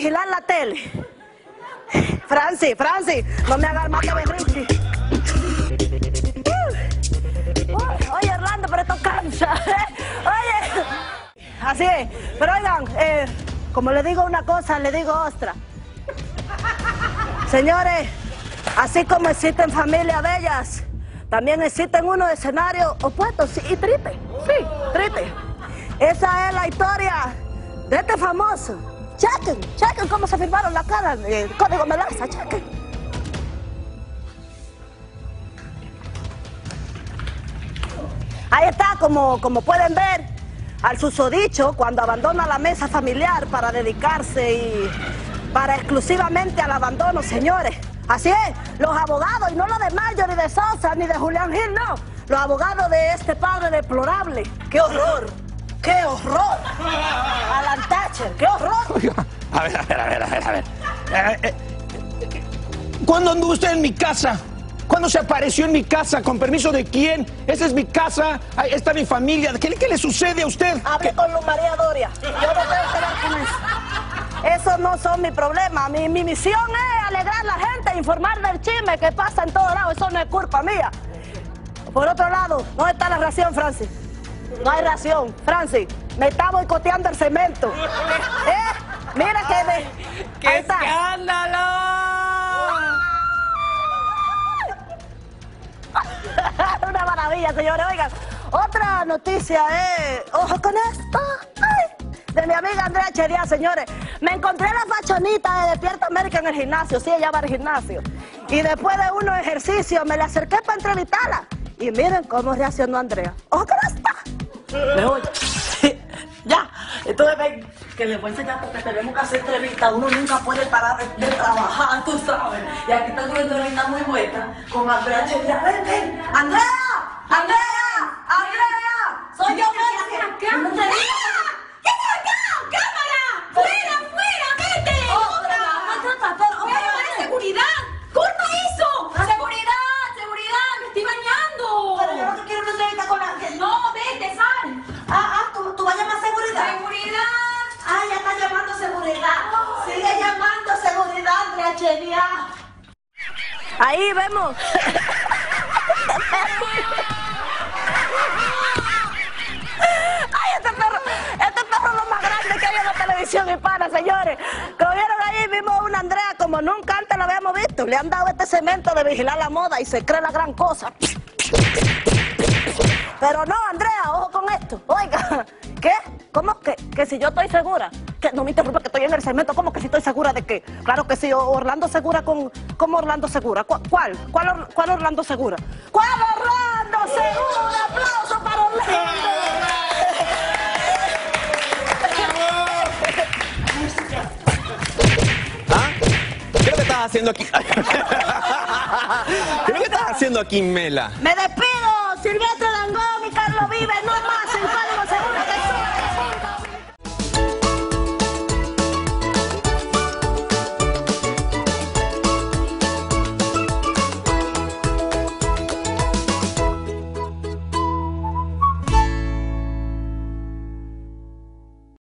vigilar la tele. Francis, no me hagas más de berrinche. Oye, Orlando, pero esto cansa. Oye, así es. Pero oigan, como le digo una cosa, le digo otra. Señores, así como existen familias bellas, también existen unos escenarios opuestos y tristes. Sí, tristes. Esa es la historia de este famoso. Chequen cómo se firmaron la cara, el código Melaza, chequen. Ahí está, como pueden ver, al susodicho cuando abandona la mesa familiar para dedicarse y para exclusivamente al abandono, señores. Así es, los abogados, y no los de Marjorie de Sosa ni de Julián Gil, no. Los abogados de este padre deplorable. ¡Qué horror! ¡Qué horror! Alan Thatcher, ¡qué horror! Oiga, a ver. ¿Cuándo anduvo usted en mi casa? ¿Cuándo se apareció en mi casa? ¿Con permiso de quién? Esa es mi casa, ahí está mi familia. ¿Qué le sucede a usted? Hable con Luz María Doria. Yo no tengo que ver con eso. Esos no son mi problema. Mi misión es alegrar a la gente, informar del chisme que pasa en todos lados. Eso no es culpa mía. Por otro lado, ¿dónde está la ración, Francis? No hay ración. Francis, me está boicoteando el cemento. Mira que me... ¡Qué escándalo! Una maravilla, señores. Oigan, otra noticia es... Ojo con esto. Ay, de mi amiga Andrea Cheria, señores. Me encontré la fachonita de Despierta América en el gimnasio. Sí, ella va al gimnasio. Y después de unos ejercicios me la acerqué para entrevistarla. Y miren cómo reaccionó Andrea. ¡Ojo con esto! Me voy. Ya, entonces ven, que les voy a enseñar porque tenemos que hacer entrevistas. Uno nunca puede parar de trabajar, tú sabes. Y aquí tengo una entrevista muy buena con Andrea Cheria. Ven, ¡Andrea! ¡Soy yo, Messi! ¿Qué haces acá? ¡Cámara! ¡Fuera, vete! ¡Pero seguridad! ¡Culpa eso! ¡Seguridad! ¡Me estoy bañando! Pero yo no te quiero una entrevista con la... No, vete, sal. ¿Tú vas a llamar seguridad? ¡Seguridad! Ya está llamando seguridad. Sigue llamando seguridad, Andrea Cheria. Ahí vemos. Ay, este perro es lo más grande que hay en la televisión hispana, señores. Como vieron ahí, vimos una Andrea como nunca antes la habíamos visto. Le han dado este cemento de vigilar la moda y se cree la gran cosa. Pero no, Andrea, ojo con esto. Oiga, ¿qué? ¿Cómo que si yo estoy segura? Que no me interrumpa que estoy en el cemento. ¿Cómo que si estoy segura de qué? Claro que sí, Orlando Segura ¿cómo Orlando Segura? ¿Cuál Orlando Segura? ¿Cuál Orlando Segura? ¡Aplauso para Orlando! ¿Qué es lo que estás haciendo aquí? ¿Qué es lo que estás haciendo aquí, Mela? Me despido, Silvestre Dangón y Carlos Vives, no más,